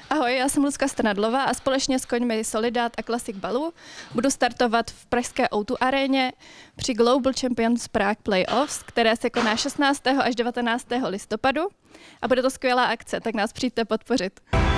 Ahoj, já jsem Lucka Strnadlová a společně s koňmi Solidát a Classic Balu budu startovat v pražské O2 aréně při Global Champions Prague Playoffs, které se koná 16. až 19. listopadu a bude to skvělá akce, tak nás přijďte podpořit.